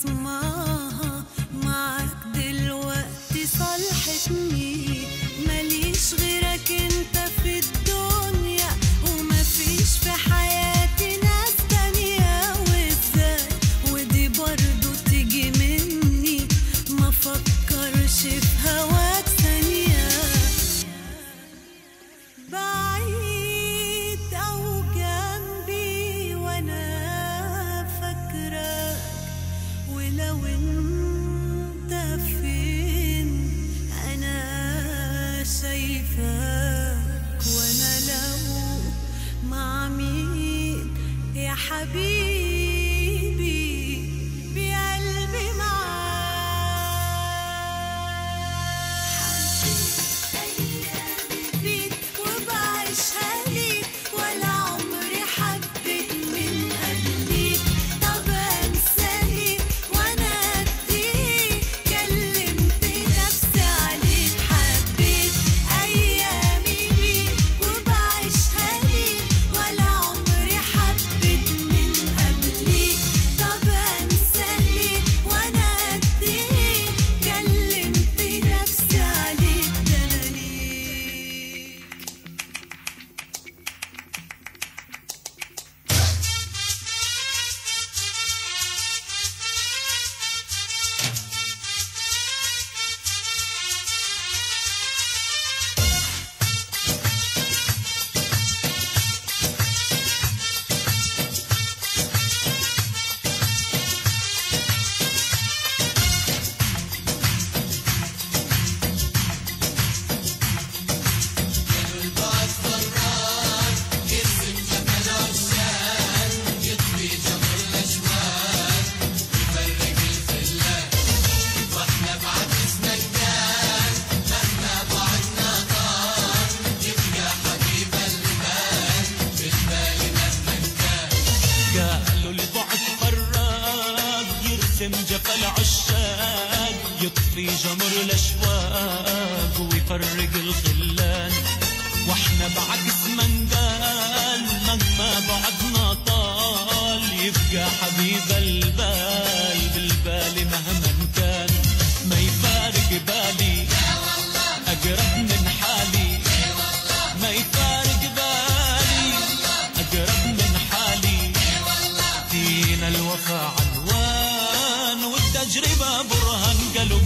خصماها معاك دلوقتي صالحتني، ماليش غيرك انت في الدنيا ومفيش في حياتي ناس تانية. وازاي ودي برضو تيجي مني ما فكرش في هواك ثانية. بعيد او جنبي وانا فاكرك، ولو انت فين انا شايفاك، وانا لو مع مين يا حبيبي بقلبي معاك. ايامي فيك وبعيشها ليك، ولا عمري حبيت من قبليك. طب انساني وانا اديك، كلمت نفسي عليك. حبيت ايامي بيك وبعيشها ليك، ولا عمري حبيت من قبليك. طب انساني وانا اديك، كلمت نفسي عليك. ده انا ليك قالوا البعد فراق يرسم جبل عشاق، يطفي جمر الاشواق ويفرق الخلان. واحنا بعكس من قال مهما بعدنا طال، يبقى حبيب البال بالبال مهما كان. ما يفارق بالي اقرب من حالي، ما يفارق بالي اقرب من حالي. فينا الوفا عنوان والتجربة برهان. قالوا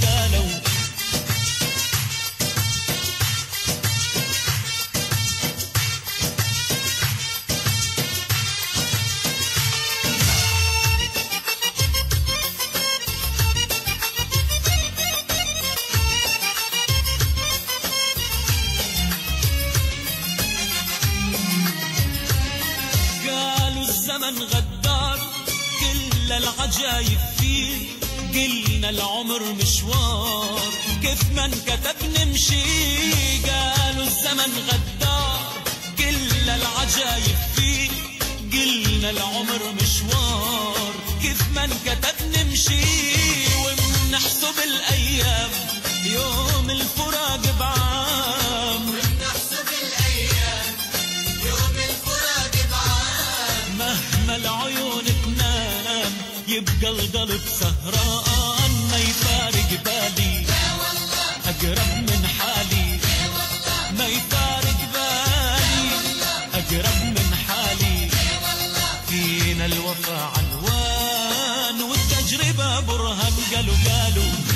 قالوا الزمن غدار كل العجايب فيه. قلنا العمر مشوار كيف ما انكتب نمشي. قالوا الزمن غدار كل العجايب فيه. قلنا العمر مشوار كيف ما انكتب نمشي. وبنحسب الايام يوم الفراق بعام، نحسب الأيام يوم الفراق بعام. مهما العيون تنام يبقى القلب سهران. ما يفارق بالي أقرب من حالي، ما يفارق بالي أقرب من حالي. فينا الوفا عنوان والتجربة برهان. قالوا البعد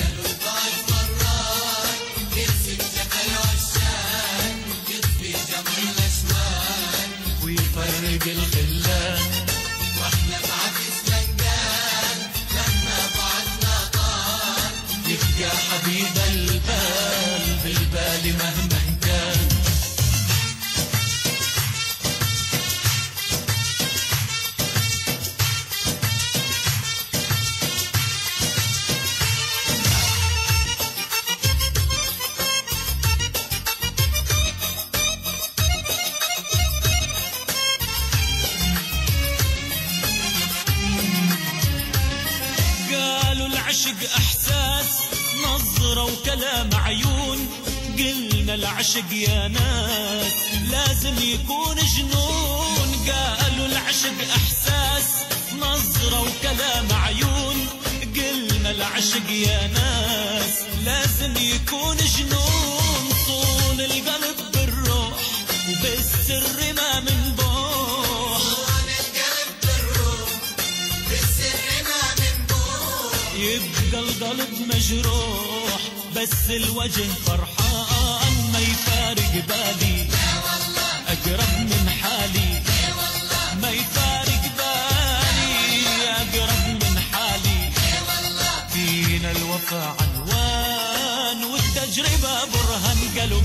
فراق يرسم جبل عشاق، يطفي جمر الأشواق ويفرق الخلان. واحنا بعكس من قال مهما بعدنا طال، يبقى حبيب البال بالبال مهما كان. قالوا العشق احساس نظرة وكلام عيون. قلنا العشق يا ناس لازم يكون جنون. قالوا العشق احساس نظرة وكلام عيون. قلنا العشق يا ناس لازم يكون جنون، صون القلب بالروح وبالسر ما منبوح، صون القلب بالروح بالسر ما منبوح، يبقى القلب مجروح بس الوجه فرحان، ما يفارق بالي يا والله أقرب من حالي، يا والله ما يفارق بالي أقرب من حالي، يا والله فينا الوفا عنوان والتجربة برهن، قالوا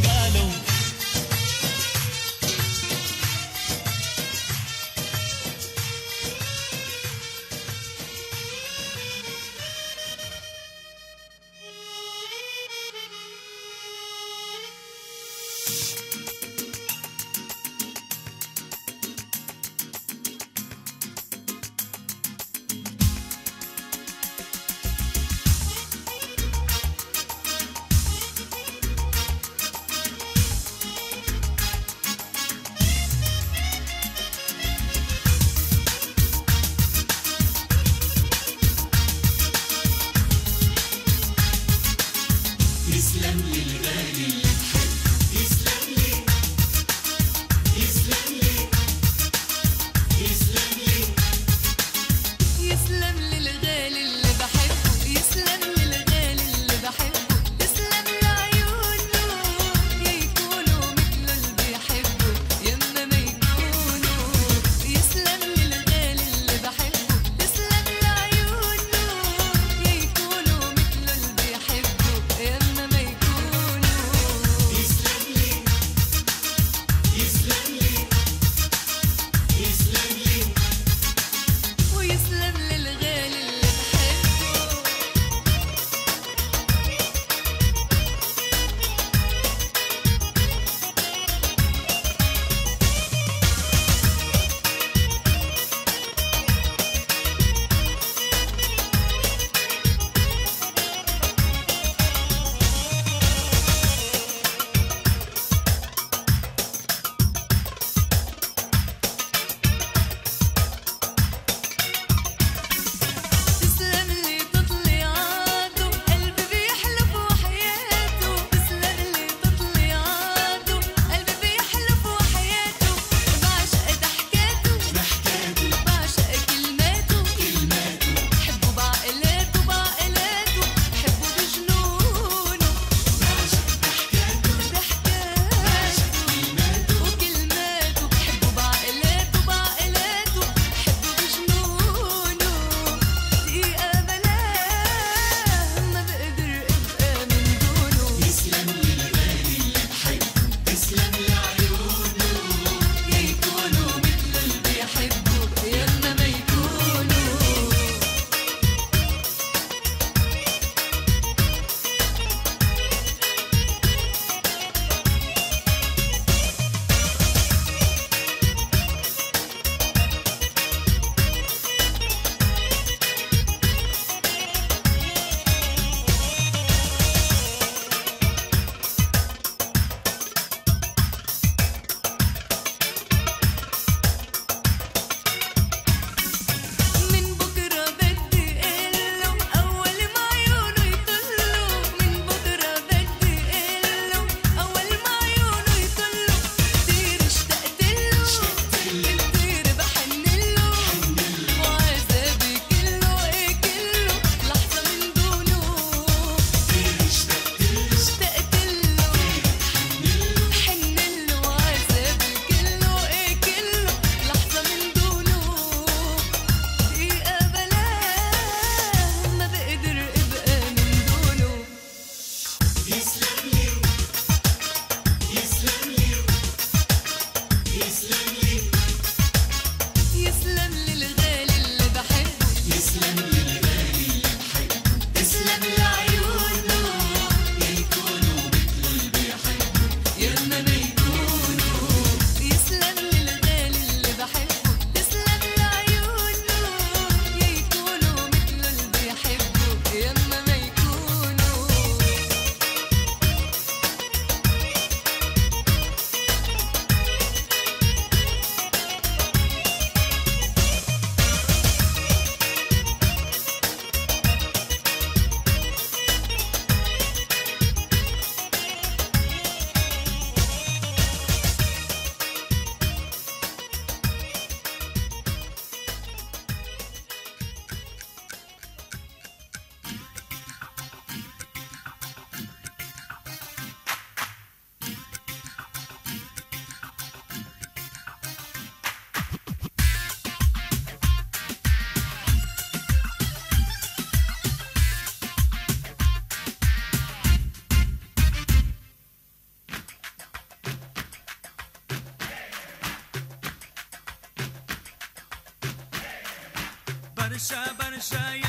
يسلم لي الغالي اللي بحبه، يسلم لي يسلم لي يسلم لي يسلم للغالي اللي بحبه، يسلم للغالي اللي بحبه، تسلم لعيونه يكونوا مثله اللي بيحبه يما ما يكونوا، يسلم للغالي اللي بحبه، تسلم لعيونه يكونوا مثله اللي بيحبه يما ما يكونوا، برشا برشا